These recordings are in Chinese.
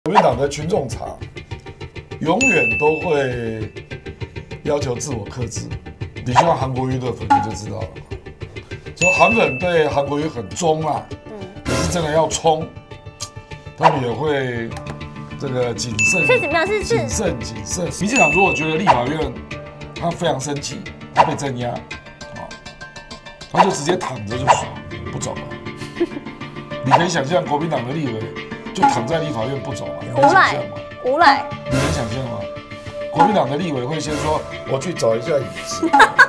国民党的群众场永远都会要求自我克制。你去看韩国瑜的粉你就知道了嘛。说韩粉对韩国瑜很忠啊，可是真的要冲，他们也会这个谨慎。 是怎么样？是谨慎。民进党如果觉得立法院他非常生气，他被镇压，啊，他就直接躺着就爽，不走了。你可以想象国民党的立委就躺在立法院不走吗？你能想象吗？ 无赖， 你能想象吗？国民党的立委会先说：“我去找一下椅子。”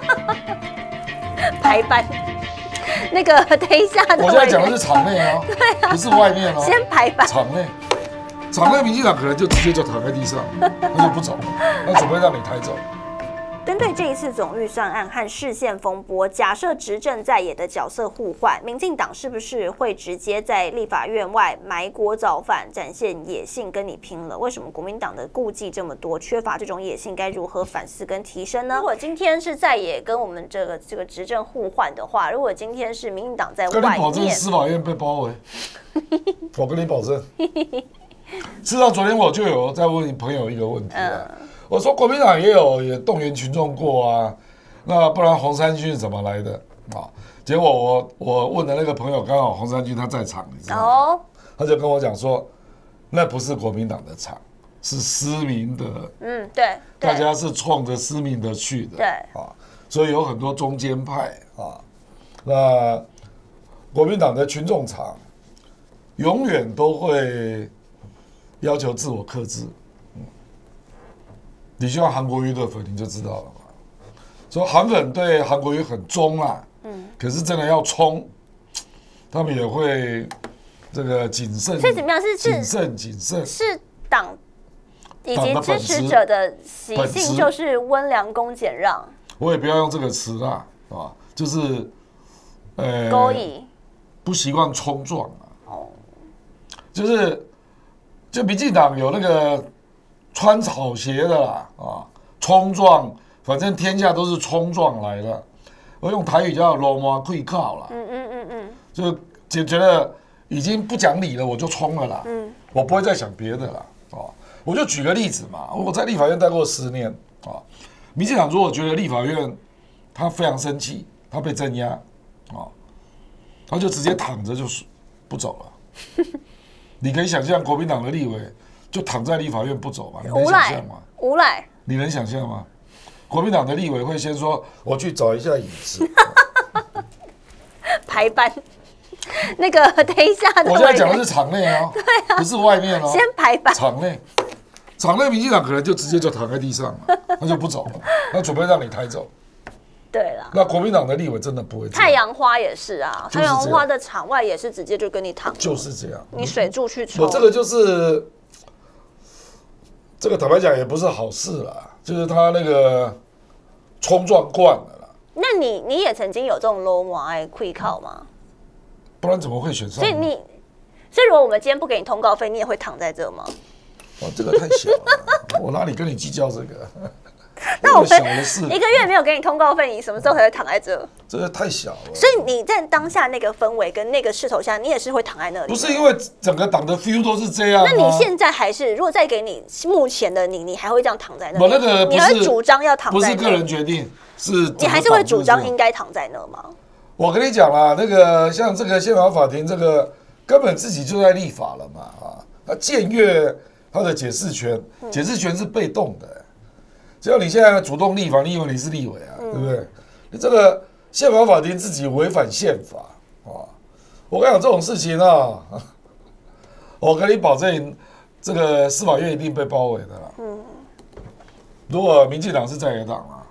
排班。那个等一下， 我现在讲的是场内哦， 对啊， 不是外面哦。 先排班。 场内民进党可能就直接就躺在地上，他就不走，那准备让你抬走。 针对这一次总预算案和释宪风波，假设执政在野的角色互换，民进党是不是会直接在立法院外埋锅造饭，展现野性跟你拼了？为什么国民党的顾忌这么多，缺乏这种野性，该如何反思跟提升呢？如果今天是在野跟我们这个执政互换的话，如果今天是民进党在外面，跟你保证司法院被包围，我跟你保证。事实上，昨天我就有在问朋友一个问题啊。我说国民党也动员群众过啊，那不然洪珊君是怎么来的啊？结果我问的那个朋友刚好洪珊君他在场，你知道吗？哦，他就跟我讲说，那不是国民党的场，是私民的。 对， 大家是冲着私民的去的。 对啊，所以有很多中间派啊。那国民党的群众场永远都会要求自我克制。你去看韩国瑜的粉你就知道了嘛。说韩粉对韩国瑜很忠啊，可是真的要冲，他们也会这个谨慎。 所以怎么样？是谨慎。 是党以及支持者的习性就是温良恭俭让。 我也不要用这个词啦，啊，就是勾引， 不习惯冲撞啊。哦，就民进党有那个穿草鞋的啦，啊，冲撞，反正天下都是冲撞来的。我用台语叫罗马跪靠啦，就觉得已经不讲理了，我就冲了啦，我不会再想别的啦，哦，我就举个例子嘛，我在立法院待过10年，啊，民进党如果觉得立法院他非常生气，他被镇压，啊，他就直接躺着就不走了。你可以想象国民党的立委就躺在立法院不走吗？你能想象吗？ 无赖， 你能想象吗？国民党的立委会先说：“我去找一下椅子。” 排班。那个等一下， 我现在讲的是场内哦，不是外面哦。 先排班。 场内民进党可能就直接就躺在地上了，他就不走了，他准备让你抬走。 对了， 那国民党的立委真的不会这样。 太阳花也是啊，太阳花的场外也是直接就跟你躺， 就是这样。 你水柱去冲， 我这个就是这个坦白讲也不是好事啦，就是他那个冲撞惯了啦。 那你也曾经有这种 low 嘛爱跪靠吗？ 不然怎么会选上？ 所以如果我们今天不给你通告费，你也会躺在这吗？ 哇，这个太小了，我哪里跟你计较这个？ 那我们1个月没有给你通告费，你什么时候才会躺在这？ 这个太小了。 所以你在当下那个氛围跟那个势头下，你也是会躺在那里。 不是因为整个党的 feel 都是这样。 那你现在还是，如果再给你目前的你还会这样躺在那里？ 我那个你还会主张要躺在那？ 不是个人决定，是你还是会主张应该躺在那吗？ 我跟你讲啦，那个像这个宪法法庭，这个根本自己就在立法了嘛，啊，他僭越他的解释权，解释权是被动的。只要你现在主动立法，你以为你是立委啊，对不对？你这个宪法法庭自己违反宪法啊！我跟你讲这种事情啊，我跟你保证，这个司法院一定被包围的啦。如果民进党是在野党啊，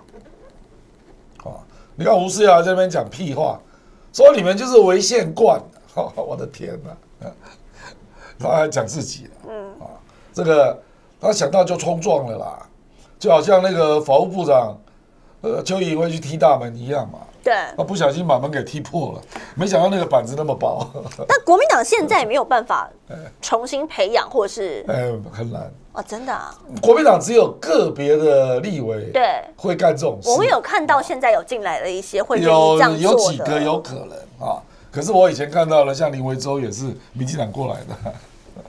你看吴思瑶在那边讲屁话，说你们就是违宪惯的，我的天哪！他还讲自己了，这个他想到就冲撞了啦。就好像那个法务部长，邱怡会去踢大门一样嘛。 对。 他不小心把门给踢破了，没想到那个板子那么薄。 但国民党现在没有办法重新培养，或是很难哦，真的啊。 国民党只有个别的立委对会干这种事。 我们有看到现在有进来了一些会愿意这样做的， 有几个有可能啊。可是我以前看到了，像林维洲也是民进党过来的。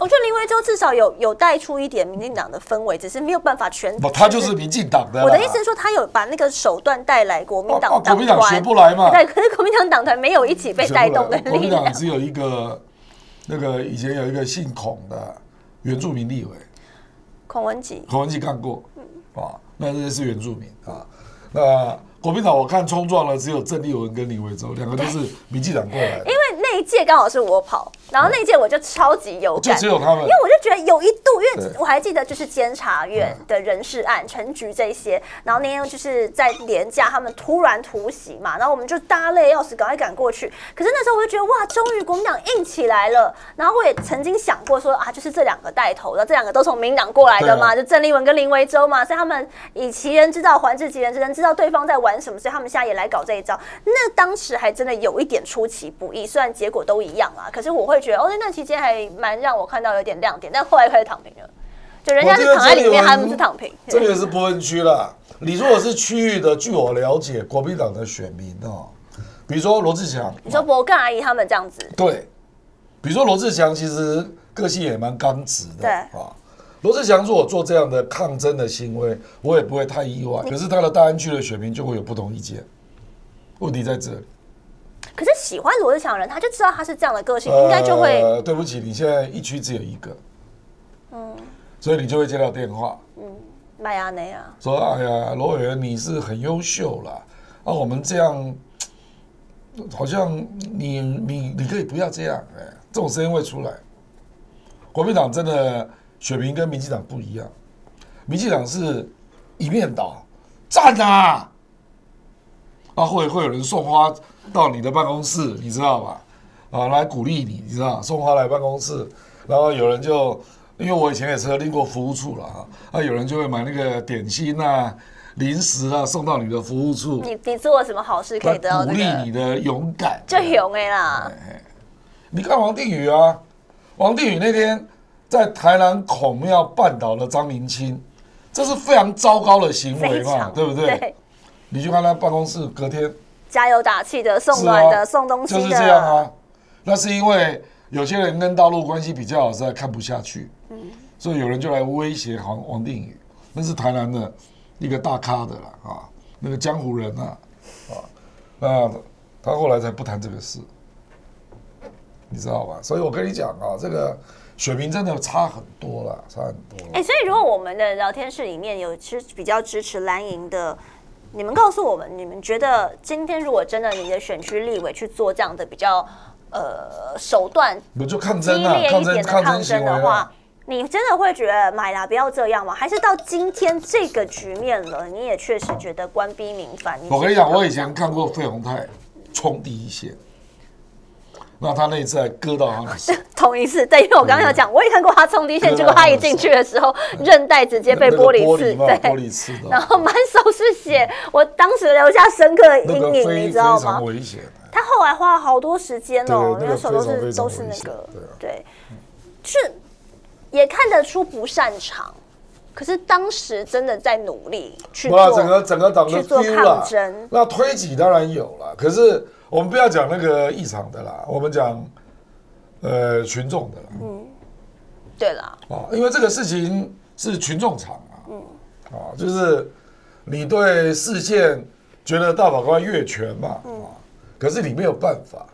我觉得林维洲至少有带出一点民进党的氛围，只是没有办法全。 他就是民进党的。 我的意思是说，他有把那个手段带来国民党党团， 国民党学不来嘛？ 对，可是国民党党团没有一起被带动的力量。 国民党只有一个那个以前有一个姓孔的原住民立委， 孔文吉干过，那这是原住民啊。那国民党我看冲撞了，只有郑丽文跟林维洲两个都是民进党过来的。 因为那一届刚好是我跑，然后那一届我就超级有感， 就只有他们。因为我就觉得有一度，因为我还记得就是监察院的人事案、陈菊这些，然后那天就是在连假，他们突然突袭嘛，然后我们就大累要死，赶快赶过去。可是那时候我就觉得哇，终于国民党硬起来了。然后我也曾经想过说啊，就是这两个带头的，这两个都从民党过来的嘛，就郑丽文跟林维洲嘛，所以他们以其人之道还治其人之身，知道对方在玩什么，所以他们现在也来搞这一招。那当时还真的有一点出其不意，虽然结果都一样啊，可是我会觉得哦，那期间还蛮让我看到有点亮点，但后来开始躺平了。就人家是躺在里面，他们是躺平。 这个也是不分区啦。你如果是区域的，据我了解，国民党的选民哦，比如说罗志强， 你说博干阿姨他们这样子， 对，比如说罗志强其实个性也蛮刚直的， 对啊。罗志祥如果做这样的抗争的行为，我也不会太意外。可是他的大安区的选民就会有不同意见，问题在这里。 可是喜欢罗志祥的人，他就知道他是这样的个性，应该就会。 对不起，你现在一区只有一个，所以你就会接到电话， 麦亚内啊， 说哎呀，罗委员你是很优秀啦，啊，我们这样好像你可以不要这样，这种声音会出来。国民党真的选民跟民进党不一样，民进党是一面倒，赞啊！啊，会有人送花到你的办公室，你知道吧？啊，来鼓励你，你知道，送花来办公室，然后有人就，因为我以前也曾经过服务处了啊，有人就会买那个点心啊、零食啊送到你的服务处。 你做了什么好事可以得到鼓励你的勇敢？ 就勇啦！ 你看王定宇啊，王定宇那天在台南孔庙绊倒了张明清，这是非常糟糕的行为嘛，对不对？对，你去看他办公室，隔天加油打气的、送暖的、送东西的， 就是这样啊。那是因为有些人跟大陆关系比较好，实在看不下去，所以有人就来威胁王定宇，那是台南的一个大咖的啦啊，那个江湖人啊，那他后来才不谈这个事，你知道吧？所以我跟你讲啊，这个选民真的差很多了，差很多了。 所以如果我们的聊天室里面有比较支持蓝营的，你们告诉我们，你们觉得今天如果真的你的选区立委去做这样的比较手段就抗争激烈一点的抗争的话，你真的会觉得买啦不要这样吗？还是到今天这个局面了，你也确实觉得官逼民反？ 我跟你讲，我以前看过费鸿泰冲第一线。那他那一次还割到他的手， 同一次，对，因为我刚刚有讲，我也看过他冲第一线，结果他一进去的时候，韧带直接被玻璃刺，对， 玻璃刺的， 然后满手是血，我当时留下深刻的阴影，你知道吗？ 非常危险。 他后来花了好多时间哦，那个手都是那个，对，是也看得出不擅长，可是当时真的在努力去做， 整个党的去做抗争， 那推挤当然有了，可是。我们不要讲那个异常的啦，我们讲群众的啦。 对啦。 因为这个事情是群众场啊，就是你对释宪觉得大法官越权嘛，可是你没有办法。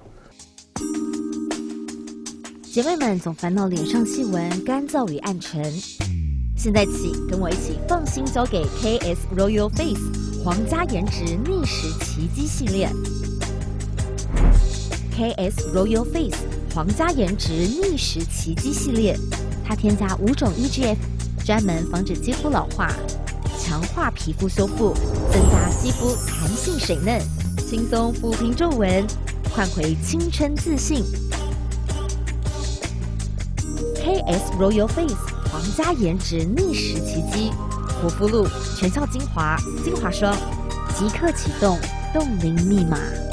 姐妹们总烦恼脸上细纹干燥与暗沉，现在起跟我一起放心交给 KS Royal Face 皇家颜值逆时奇迹系列。KS Royal Face 皇家颜值逆时奇迹系列，它添加5种 EGF， 专门防止肌肤老化，强化皮肤修复，增加肌肤弹性水嫩，轻松抚平皱纹，换回青春自信。KS Royal Face 皇家颜值逆时奇迹，护肤露、全效精华、精华霜，即刻启动冻龄密码。